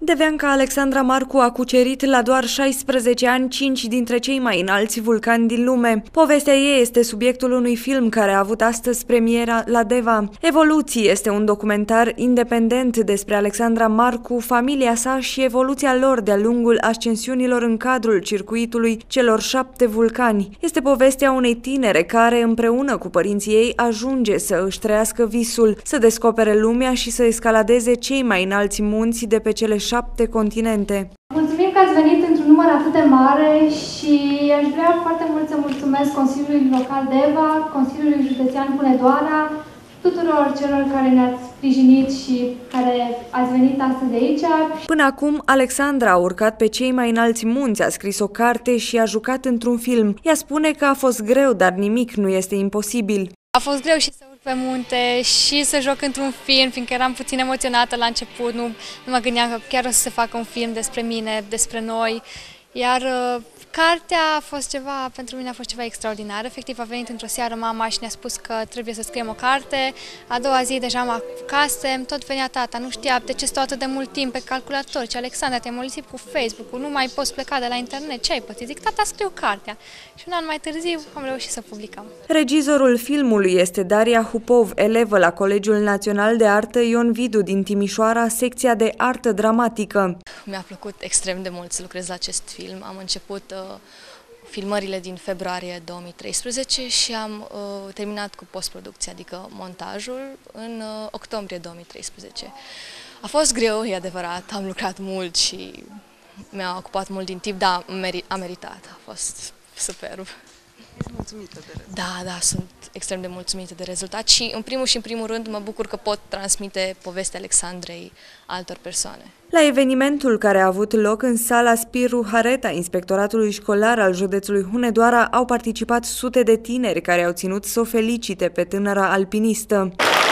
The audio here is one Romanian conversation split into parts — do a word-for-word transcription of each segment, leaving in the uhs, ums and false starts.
Deveanca Alexandra Marcu a cucerit la doar șaisprezece ani cinci dintre cei mai înalți vulcani din lume. Povestea ei este subiectul unui film care a avut astăzi premiera la Deva. Evoluții este un documentar independent despre Alexandra Marcu, familia sa și evoluția lor de-a lungul ascensiunilor în cadrul circuitului celor șapte vulcani. Este povestea unei tinere care, împreună cu părinții ei, ajunge să își trăiască visul, să descopere lumea și să escaladeze cei mai înalți munți de pe cele șapte continente. Mulțumim că ați venit într-un număr atât de mare și aș vrea foarte mult să mulțumesc Consiliului Local Deva, Consiliului Județean Hunedoara, tuturor celor care ne-ați sprijinit și care ați venit astăzi aici. Până acum, Alexandra a urcat pe cei mai înalți munți, a scris o carte și a jucat într-un film. Ea spune că a fost greu, dar nimic nu este imposibil. A fost greu și să urc pe munte și să joc într-un film, fiindcă eram puțin emoționată la început, nu, nu mă gândeam că chiar o să se facă un film despre mine, despre noi, iar uh, cartea a fost ceva, pentru mine a fost ceva extraordinar. Efectiv a venit într-o seară mama și ne-a spus că trebuie să scriem o carte, a doua zi deja mă apucasem, tot venea tata, nu știa de ce stau atât de mult timp pe calculator, ce Alexandra, te-ai molipsit cu Facebook-ul, nu mai poți pleca de la internet, ce ai pățit? Zic, tata, scriu cartea. Și un an mai târziu am reușit să publicăm. Regizorul filmului este Daria Hupov, elevă la Colegiul Național de Artă Ion Vidu din Timișoara, secția de artă dramatică. Mi-a plăcut extrem de mult să lucrez la acest film. Am început uh, filmările din februarie două mii treisprezece și am uh, terminat cu postproducția, adică montajul, în uh, octombrie două mii treisprezece. A fost greu, e adevărat, am lucrat mult și mi-a ocupat mult din timp, dar a meritat, a fost superb. Ești mulțumită de rezultat? Da, da, sunt extrem de mulțumită de rezultat și în primul și în primul rând mă bucur că pot transmite povestea Alexandrei altor persoane. La evenimentul care a avut loc în sala Spiru Hareta, Inspectoratului Școlar al județului Hunedoara, au participat sute de tineri care au ținut să o felicite pe tânăra alpinistă.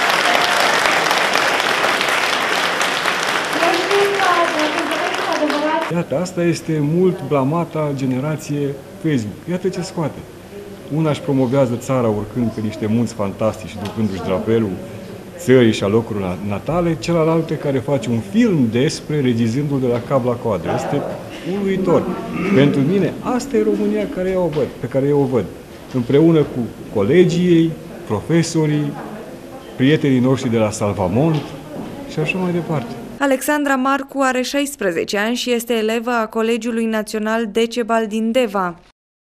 Iată, asta este mult blamata generație Facebook. Iată ce scoate. Una își promovează țara urcând pe niște munți fantastici, ducându-și drapelul țării și a locurilor natale, celălalt care face un film despre regizându-l de la cap la coadă. Este uluitor. Pentru mine, asta e România care eu o văd, pe care eu o văd. Împreună cu colegii ei, profesorii, prietenii noștri de la Salvamont și așa mai departe. Alexandra Marcu are șaisprezece ani și este elevă a Colegiului Național Decebal din Deva.